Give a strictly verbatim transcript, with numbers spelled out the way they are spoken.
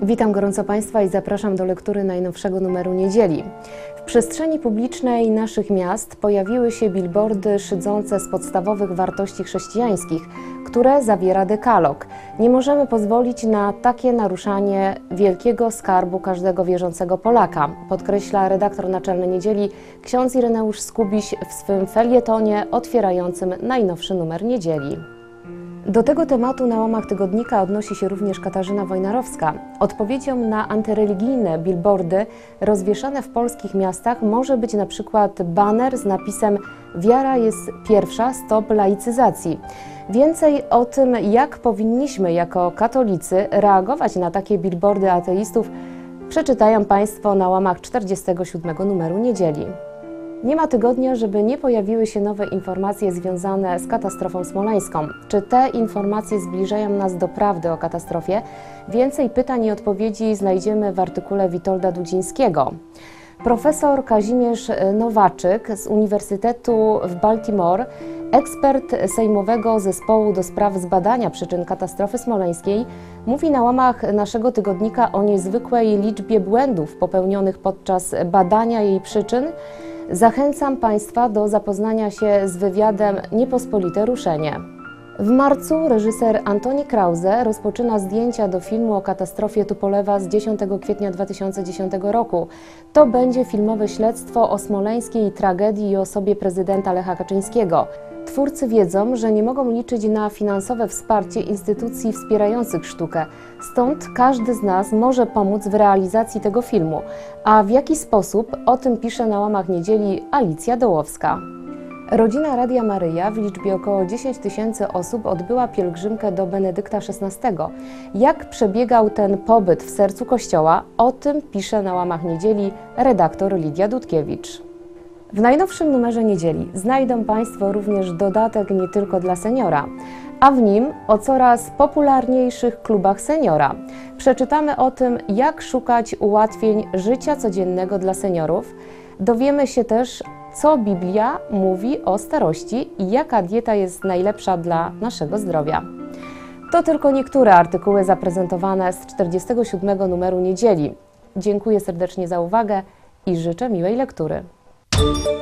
Witam gorąco Państwa i zapraszam do lektury najnowszego numeru Niedzieli. W przestrzeni publicznej naszych miast pojawiły się billboardy szydzące z podstawowych wartości chrześcijańskich, które zawiera dekalog. Nie możemy pozwolić na takie naruszanie wielkiego skarbu każdego wierzącego Polaka, podkreśla redaktor naczelny Niedzieli ksiądz Ireneusz Skubiś w swym felietonie otwierającym najnowszy numer Niedzieli. Do tego tematu na łamach tygodnika odnosi się również Katarzyna Wojnarowska. Odpowiedzią na antyreligijne billboardy rozwieszane w polskich miastach może być na przykład baner z napisem „Wiara jest pierwsza, stop laicyzacji”. Więcej o tym, jak powinniśmy jako katolicy reagować na takie billboardy ateistów, przeczytają Państwo na łamach czterdziestego siódmego numeru Niedzieli. Nie ma tygodnia, żeby nie pojawiły się nowe informacje związane z katastrofą smoleńską. Czy te informacje zbliżają nas do prawdy o katastrofie? Więcej pytań i odpowiedzi znajdziemy w artykule Witolda Dudzińskiego. Profesor Kazimierz Nowaczyk z Uniwersytetu w Baltimore, ekspert Sejmowego Zespołu do spraw zbadania przyczyn katastrofy smoleńskiej, mówi na łamach naszego tygodnika o niezwykłej liczbie błędów popełnionych podczas badania jej przyczyn. Zachęcam Państwa do zapoznania się z wywiadem Niepospolite ruszenie. W marcu reżyser Antoni Krause rozpoczyna zdjęcia do filmu o katastrofie Tupolewa z dziesiątego kwietnia dwa tysiące dziesiątego roku. To będzie filmowe śledztwo o smoleńskiej tragedii i osobie prezydenta Lecha Kaczyńskiego. Twórcy wiedzą, że nie mogą liczyć na finansowe wsparcie instytucji wspierających sztukę, stąd każdy z nas może pomóc w realizacji tego filmu. A w jaki sposób? O tym pisze na łamach Niedzieli Alicja Dołowska. Rodzina Radia Maryja w liczbie około dziesięć tysięcy osób odbyła pielgrzymkę do Benedykta szesnastego. Jak przebiegał ten pobyt w sercu Kościoła? O tym pisze na łamach Niedzieli redaktor Lidia Dudkiewicz. W najnowszym numerze Niedzieli znajdą Państwo również dodatek nie tylko dla seniora, a w nim o coraz popularniejszych klubach seniora. Przeczytamy o tym, jak szukać ułatwień życia codziennego dla seniorów. Dowiemy się też, co Biblia mówi o starości i jaka dieta jest najlepsza dla naszego zdrowia. To tylko niektóre artykuły zaprezentowane z czterdziestego siódmego numeru Niedzieli. Dziękuję serdecznie za uwagę i życzę miłej lektury.